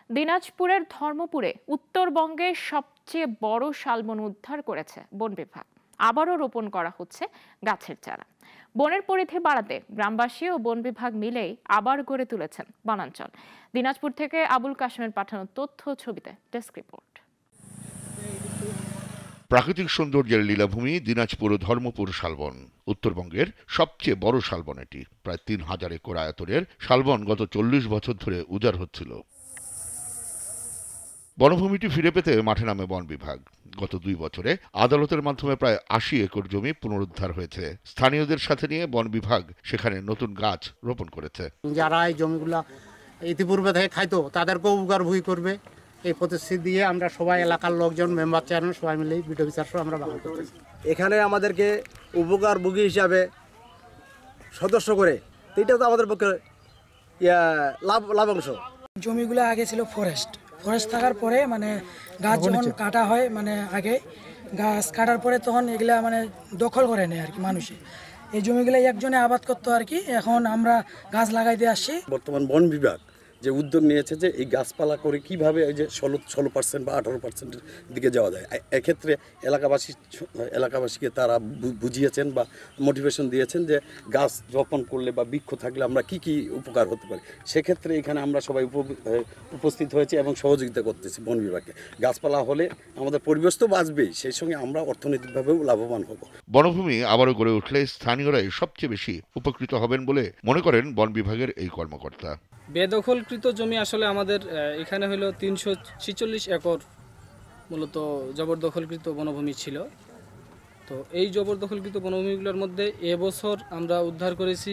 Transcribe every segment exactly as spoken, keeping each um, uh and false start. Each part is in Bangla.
দিনাজপুরের ধর্মপুরে উত্তরবঙ্গের সবচেয়ে বড় শালবন উদ্ধার করেছে বন বিভাগ। আবারও রোপণ করা হচ্ছে গাছের চারা। বনের পরিধি বাড়াতে গ্রামবাসী ও বন বিভাগ মিলেই আবার গড়ে তুলেছেন বনাঞ্চল। দিনাজপুর থেকে আবুল কাশেমের পাঠানো তথ্য ছবিতে ডেস্ক রিপোর্ট। প্রাকৃতিক সৌন্দর্যের লীলাভূমি দিনাজপুর ও ধর্মপুর শালবন। উত্তরবঙ্গের সবচেয়ে বড় শালবন এটি। প্রায় তিন হাজার একর আয়তনের শালবন গত চল্লিশ বছর ধরে উজাড় হচ্ছিল। বনভূমিটি ফিরে পেতে মাঠে নামে বন বিভাগ। গত দুই বছরে আদালতের মাধ্যমে প্রায় আশি একর জমি পুনরুদ্ধার হয়েছে। স্থানীয়দের সাথে নিয়ে বন বিভাগ সেখানে নতুন গাছ রোপণ করেছে। যারা এই জমিগুলা ইতিপূর্বে থেকে খাইতো তাদেরকেও উপকার ভোগ করবে এই প্রতিশ্রুতি দিয়ে আমরা সবাই এলাকার লোকজন মেম্বার চেয়ারম্যান সবাই মিলে বিডিও অফিসার সহ আমরা বাগান করতেছি। এখানে আমাদেরকে উপকার ভোগী হিসাবে সদস্য করে এটা তো আমাদের পক্ষে লাভ লাভাংশ। জমিগুলো আগে ছিল ফরেস্ট ফরেস্ট থাকার পরে মানে গাছ যখন কাটা হয় মানে আগে গাছ কাটার পরে তখন এগুলা মানে দখল করে নেয় আর কি মানুষে। এই জমিগুলো একজনে আবাদ করতো আর কি। এখন আমরা গাছ লাগাইতে আসছি। বর্তমান বন বিভাগ যে উদ্যোগ নিয়েছে যে এই গাছপালা করে কিভাবে এই যে ষোলো ষোলো পার্সেন্ট বা আঠারো পার্সেন্টের দিকে যাওয়া যায়, এক্ষেত্রে এলাকাবাসী এলাকাবাসীকে তারা বুঝিয়েছেন বা মোটিভেশন দিয়েছেন যে গাছ রোপণ করলে বা বৃক্ষ থাকলে আমরা কি কি উপকার হতে পারি। সেক্ষেত্রে এখানে আমরা সবাই উপস্থিত হয়েছি এবং সহযোগিতা করতেছি বন বিভাগকে। গাছপালা হলে আমাদের পরিবেশ তো বাঁচবেই, সেই সঙ্গে আমরা অর্থনৈতিকভাবেও লাভবান হব। বনভূমি আবারও গড়ে উঠলে স্থানীয়রাই সবচেয়ে বেশি উপকৃত হবেন বলে মনে করেন বন বিভাগের এই কর্মকর্তা। বেদখলকৃত জমি আসলে আমাদের এখানে হলো তিনশো ছিচল্লিশ একর মূলত জবরদখলকৃত বনভূমি ছিল। তো এই জবরদখলকৃত বনভূমিগুলোর মধ্যে এবছর আমরা উদ্ধার করেছি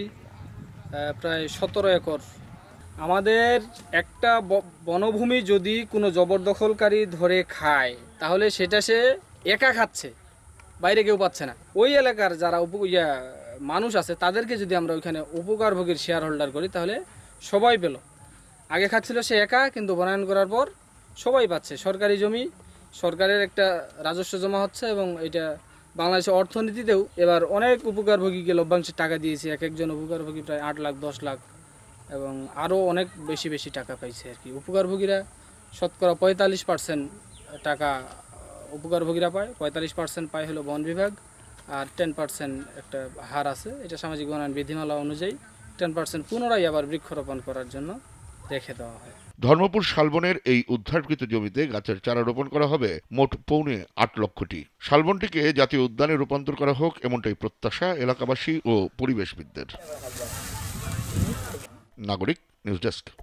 প্রায় সতেরো একর। আমাদের একটা বনভূমি যদি কোনো জবরদখলকারী ধরে খায় তাহলে সেটা সে একা খাচ্ছে, বাইরে কেউ পাচ্ছে না। ওই এলাকার যারা উপ ইয়া মানুষ আছে তাদেরকে যদি আমরা ওইখানে উপকারভোগীর শেয়ার হোল্ডার করি তাহলে সবাই পেল। আগে খাচ্ছিল সে একা, কিন্তু বনায়ন করার পর সবাই পাচ্ছে। সরকারি জমি, সরকারের একটা রাজস্ব জমা হচ্ছে এবং এটা বাংলাদেশের অর্থনীতিতেও এবার অনেক উপকারভোগীকে লভ্যাংশের টাকা দিয়েছে। এক একজন উপকারভোগী প্রায় আট লাখ দশ লাখ এবং আরও অনেক বেশি বেশি টাকা পাইছে আর কি। উপকারভোগীরা শতকরা পঁয়তাল্লিশ পার্সেন্ট টাকা উপকারভোগীরা পায়, পঁয়তাল্লিশ পার্সেন্ট পায় হলো বন বিভাগ, আর টেন পার্সেন্ট একটা হার আছে, এটা সামাজিক বনায়ন বিধিমালা অনুযায়ী টেন পার্সেন্ট পুনরায় আবার বৃক্ষরোপণ করার জন্য রেখে দেওয়া হয়। ধর্মপুর শালবনের এই উদ্ধারকৃত জমিতে গাছের চারা রোপণ করা হবে মোট পৌনে আট লক্ষটি। শালবনটিকে জাতীয় উদ্যানে রূপান্তর করা হোক এমনটাই প্রত্যাশা এলাকাবাসী ও পরিবেশবিদদের। নাগরিক নিউজ ডেস্ক।